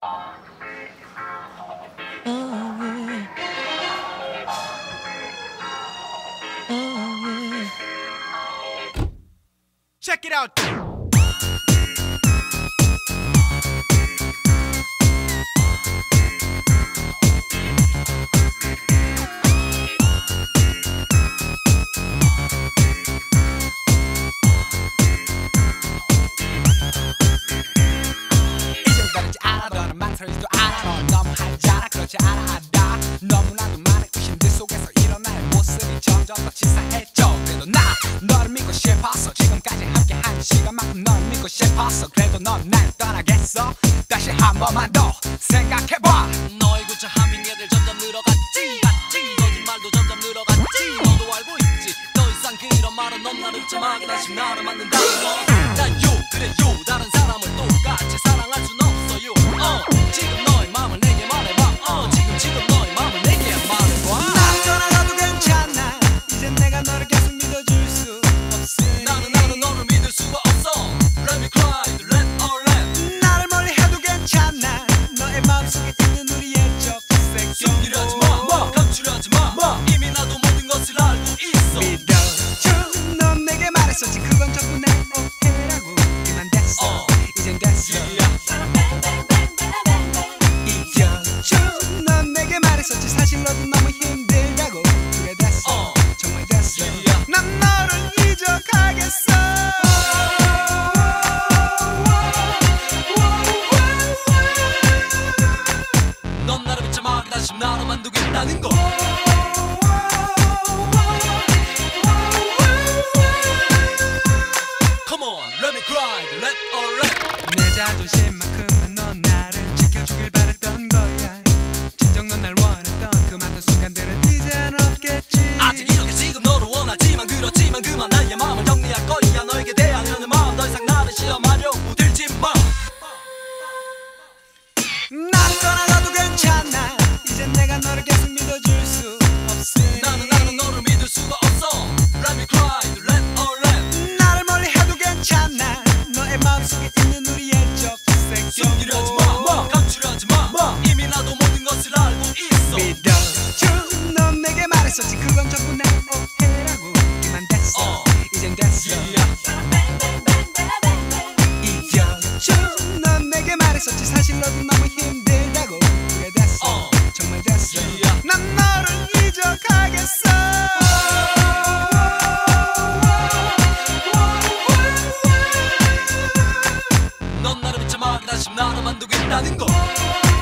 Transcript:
Oh yeah. Oh yeah. Check it out. 이젠 다른지 알아 너는 망설이지도 않아 넌 너무 하잖아 그렇지 않아 알아 너무나도 많은 의심들 속에서 일어난 나의 모습이 점점 더 치사해져 그래도 나 너를 믿고 싶었어 지금까지 함께한 시간만큼 널 믿고 싶었어 그래도 넌 날 떠나겠어 다시 한 번만 더 생각해봐 너의 구차한 핑계들 점점 늘어갔지 거짓말도 점점 늘어갔지 너도 알고 있지 더 이상 그런 말은 넌 나를 잊지마 다시 나를 만든다는 거난요 그래요 다른 사람을 똑같이 사랑할 순 없어요 지금 너의 마음을 내게 말해봐 지금 너의 마음을 내게 말해봐 난 떠나가도 괜찮아 이젠 내가 너를 계속 믿어줄 수 없으니 나는 너를 믿을 수가 없어 Let me cry, let or let 나를 멀리 해도 괜찮아 너의 마음속에 있는 우리의 적색 숨기려 하지마 감추려 하지마 이미 나도 모든 것을 알고 있어 믿어줘 넌 내게 말했었지 그건 전부 내 오해라고 그만 됐어 이젠 됐어 이겨줘 넌 내게 말했었지 사실 너도 너무 힘들다고 그래 됐어 정말 됐어 난 너를 잊어가겠어 넌 나를 믿지마 다시 나로 만두겠다는 거 Come on, let me cry, let or let 내 자존심만큼은 넌 나를 지켜주길 바랬던 거야 진정 넌 날 원했던 그 많던 순간들은 이젠 없겠지 아직 이렇게 지금 너를 원하지만 그렇지만 그만 나의 마음을 정리할 거야 너에게 대하려는 마음 더 이상 나를 시험하려고 들지 마 난 떠나가도 괜찮아 이젠 내가 너를 계속 믿어줄 수 없으니 나는 너를 믿을 수가 없어 Let me cry, let or let 나를 멀리 해도 괜찮아 너의 마음속에 있는 우리의 적색 숨기려 하지마 감추려 하지마 이미 나도 모든 것을 알고 있어 믿어줘 넌 내게 말했었지 그건 전부 내 오해라고 그만 됐어 이젠 됐어 이겨줘 넌 내게 말했었지 사실 너도 너무 힘들다고 그래 됐어 정말 됐어 난 너를 잊어가겠어 넌 나를 믿지마 다시 나로 만두겠다는 거